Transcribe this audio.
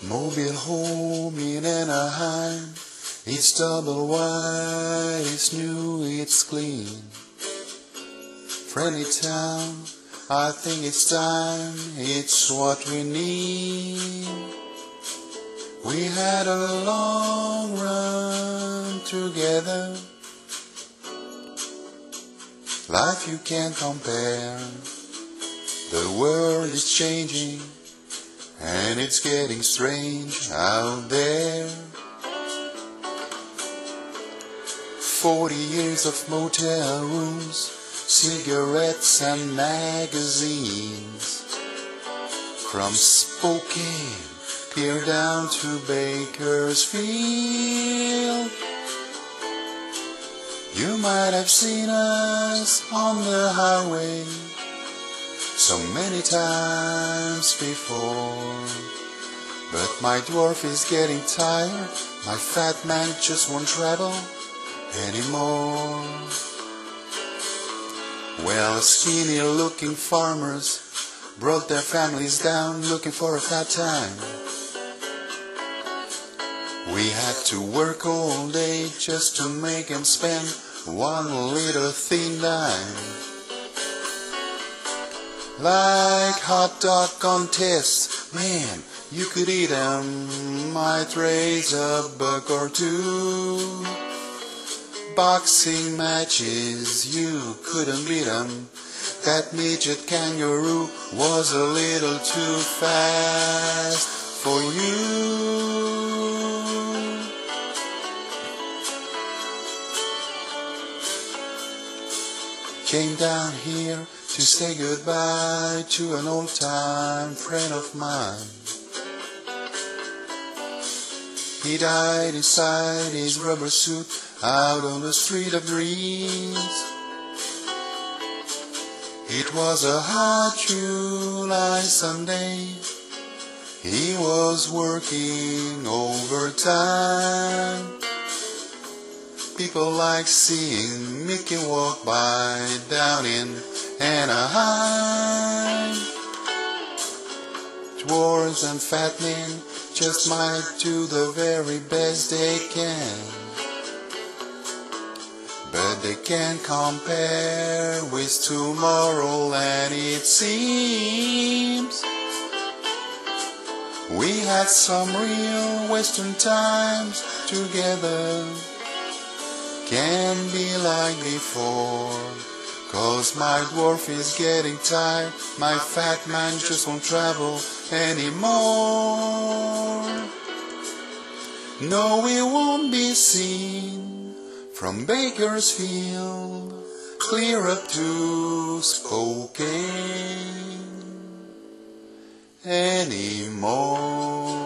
Mobile home in Anaheim. It's double wide, it's new, it's clean. Friendly town, I think it's time, it's what we need. We had a long run together. Life you can't compare. The world is changing, and it's getting strange out there. 40 years of motel rooms, cigarettes and magazines. From Spokane, clear down to Bakersfield. You might have seen us on the highway so many times before. But my dwarf is getting tired, my fat man just won't travel anymore. Well, skinny looking farmers brought their families down looking for a fat time. We had to work all day just to make them spend one little thin dime. Like hot dog contests, man, you could eat 'em, might raise a buck or two. Boxing matches, you couldn't beat 'em. That midget kangaroo was a little too fast for you. Came down here to say goodbye to an old-time friend of mine. He died inside his rubber suit out on the street of dreams. It was a hot July Sunday. He was working overtime. People like seeing Mickey walk by down in Anaheim. Dwarves and fat men just might do the very best they can, but they can't compare with tomorrow, and it seems we had some real Western times together. Can't be like before, 'cause my dwarf is getting tired, my fat man just won't travel anymore. No, we won't be seen from Bakersfield clear up to Spokane anymore.